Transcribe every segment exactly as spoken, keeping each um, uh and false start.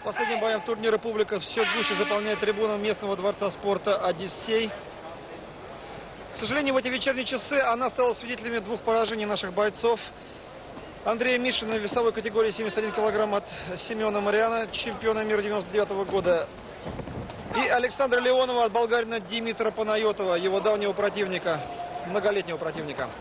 Последним боем турнира публика все гуще заполняет трибуну местного дворца спорта «Одиссей». К сожалению, в эти вечерние часы она стала свидетелями двух поражений наших бойцов. Андрея Мишина в весовой категории семьдесят один килограмм от Семена Мариана, чемпиона мира девяносто девятого года. И Александра Леонова от болгарина Димитра Панайотова, его давнего противника, многолетнего противника.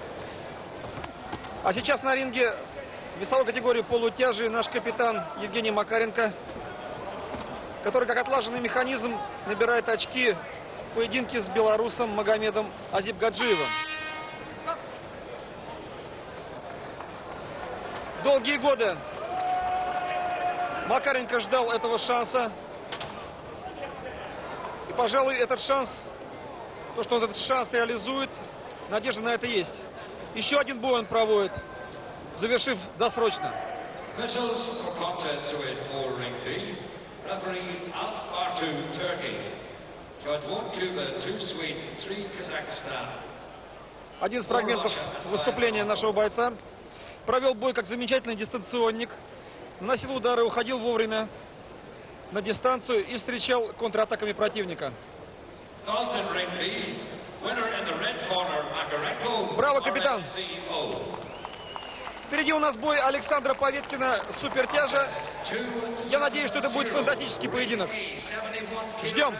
А сейчас на ринге в весовой категории полутяжи наш капитан Евгений Макаренко, который как отлаженный механизм набирает очки в поединке с белорусом Магомедом Азипгаджиевым. Долгие годы Макаренко ждал этого шанса. И, пожалуй, этот шанс, то, что он этот шанс реализует, надежда на это есть. Еще один бой он проводит, завершив досрочно. Один из фрагментов выступления нашего бойца. Провел бой как замечательный дистанционник. Наносил удары, уходил вовремя на дистанцию и встречал контратаками противника. Браво, капитан! Впереди у нас бой Александра Поветкина, супертяжа. Я надеюсь, что это будет фантастический поединок. Ждем!